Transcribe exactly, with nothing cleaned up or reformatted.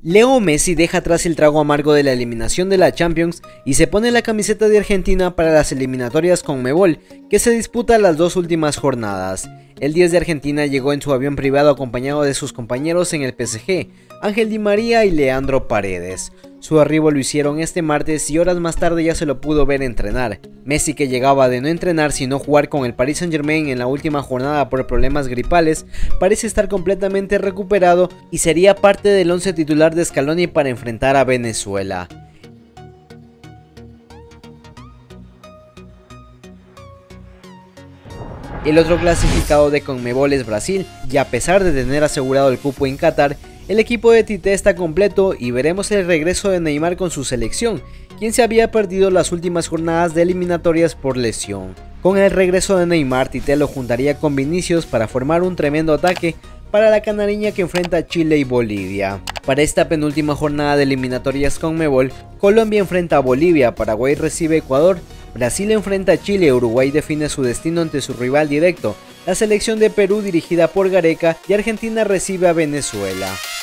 Leo Messi deja atrás el trago amargo de la eliminación de la Champions y se pone la camiseta de Argentina para las eliminatorias Conmebol, que se disputan las dos últimas jornadas. El diez de Argentina llegó en su avión privado acompañado de sus compañeros en el P S G, Ángel Di María y Leandro Paredes. Su arribo lo hicieron este martes y horas más tarde ya se lo pudo ver entrenar. Messi, que llegaba de no entrenar sino jugar con el Paris Saint-Germain en la última jornada por problemas gripales, parece estar completamente recuperado y sería parte del once titular de Scaloni para enfrentar a Venezuela. El otro clasificado de Conmebol es Brasil, y a pesar de tener asegurado el cupo en Qatar, el equipo de Tite está completo y veremos el regreso de Neymar con su selección, quien se había perdido las últimas jornadas de eliminatorias por lesión. Con el regreso de Neymar, Tite lo juntaría con Vinicius para formar un tremendo ataque para la canariña que enfrenta a Chile y Bolivia. Para esta penúltima jornada de eliminatorias Conmebol, Colombia enfrenta a Bolivia, Paraguay recibe a Ecuador, Brasil enfrenta a Chile, Uruguay define su destino ante su rival directo, la selección de Perú dirigida por Gareca, y Argentina recibe a Venezuela.